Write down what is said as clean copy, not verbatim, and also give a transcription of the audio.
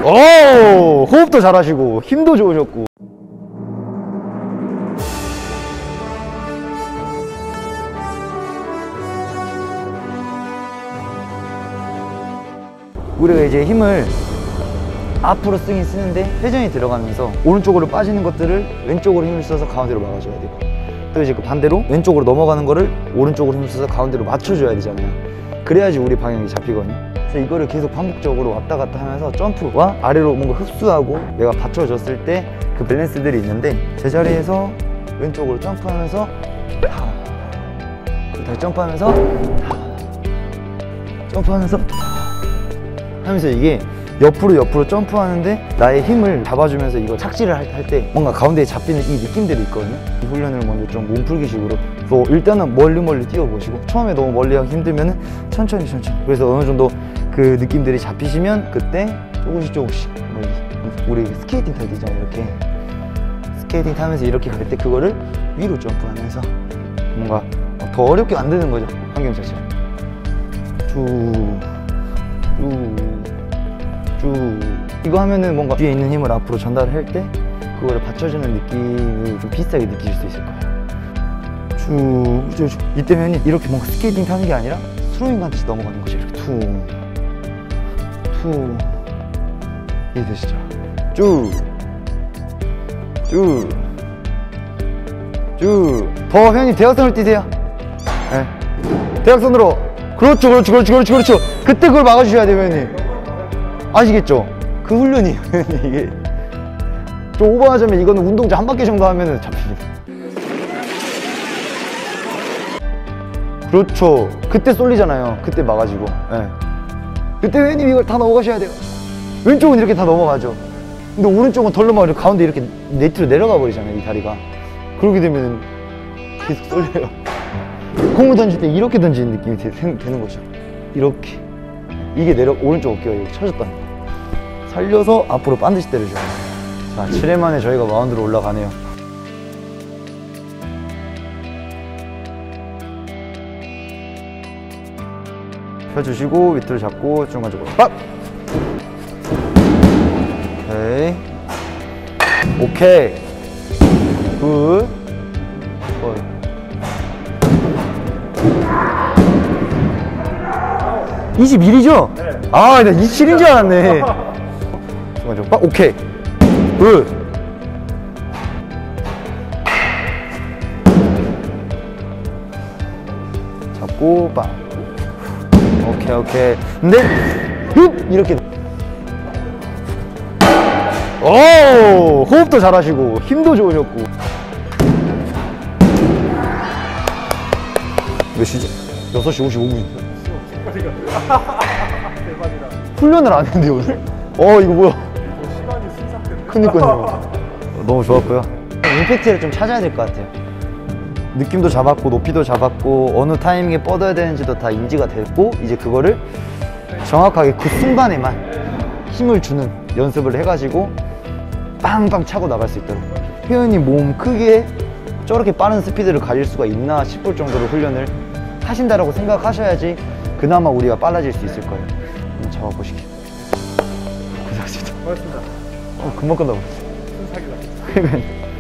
오, 호흡도 잘하시고 힘도 좋으셨고. 우리가 이제 힘을 앞으로 쓰긴 쓰는데 회전이 들어가면서 오른쪽으로 빠지는 것들을 왼쪽으로 힘을 써서 가운데로 막아줘야 되고, 또 이제 그 반대로 왼쪽으로 넘어가는 거를 오른쪽으로 힘을 써서 가운데로 맞춰줘야 되잖아요. 그래야지 우리 방향이 잡히거든요. 그래서 이거를 계속 반복적으로 왔다 갔다 하면서 점프와 아래로 뭔가 흡수하고 내가 받쳐줬을 때 그 밸런스들이 있는데, 제자리에서 왼쪽으로 점프하면서 다시 점프하면서 점프하면서 하면서 이게 옆으로 점프하는데 나의 힘을 잡아주면서 이거 착지를 할 때 뭔가 가운데에 잡히는 이 느낌들이 있거든요. 이 훈련을 먼저 좀 몸풀기 식으로 일단은 멀리 뛰어보시고, 처음에 너무 멀리 하기 힘들면은 천천히 그래서 어느 정도 그 느낌들이 잡히시면 그때 조금씩 멀리, 우리 스케이팅 탈 때 있잖아요. 이렇게 스케이팅 타면서 이렇게 갈 때 그거를 위로 점프하면서 뭔가 더 어렵게 만드는 거죠, 환경 자체를. 이거 하면은 뭔가 뒤에 있는 힘을 앞으로 전달을 할 때 그거를 받쳐주는 느낌을 좀 비슷하게 느끼실 수 있을 거예요. 이때 회원님 이렇게 뭔가 스케이팅 타는 게 아니라 스로잉 같이 넘어가는 거죠. 이렇게 이해되시죠? 더 회원님 대각선을 뛰세요. 네. 대각선으로. 그렇죠. 그때 그걸 막아주셔야 돼요, 회원님. 아시겠죠? 그 훈련이에요, 이게. 좀 오버하자면 이거는 운동장 한 바퀴 정도 하면은 잡힙니다. 그렇죠. 그때 쏠리잖아요. 그때 막아지고. 네. 그때 회원님 이걸 다 넘어가셔야 돼요. 왼쪽은 이렇게 다 넘어가죠. 근데 오른쪽은 덜 넘어가죠. 가운데 이렇게 네트로 내려가 버리잖아요, 이 다리가. 그러게 되면 계속 쏠려요. 공을 던질 때 이렇게 던지는 느낌이 되는 거죠. 이렇게. 이게 오른쪽 어깨가 이렇게 쳐졌다는 거. 살려서 앞으로 반드시 때려줘요. 자, 7회 만에 저희가 마운드로 올라가네요. 펴주시고 밑으로 잡고 중간쪽으로 빡! 오케이 굿. 21이죠? 네. 아, 나 27인 줄 알았네. 중간쪽으로 빡! 오케이 굿. 잡고 빡. 오케이. 근데 이렇게. 오, 호흡도 잘하시고 힘도 좋으셨고. 몇 시죠? 6시 55분인데. 대박이다. 훈련을 안 했는데 오늘? 이거 뭐야? 시간이 순삭됐네. 그니까요. 너무 좋았고요. 임팩트를 좀 찾아야 될 것 같아요. 느낌도 잡았고 높이도 잡았고 어느 타이밍에 뻗어야 되는지도 다 인지가 됐고, 이제 그거를 정확하게 그 순간에만 힘을 주는 연습을 해가지고 빵빵 차고 나갈 수 있도록. 회원님 몸 크기에 저렇게 빠른 스피드를 가질 수가 있나 싶을 정도로 훈련을 하신다라고 생각하셔야지 그나마 우리가 빨라질 수 있을 거예요. 한번 잡아보시게. 고생하셨습니다. 고맙습니다. 금방 끝나버렸어. 순삭이다.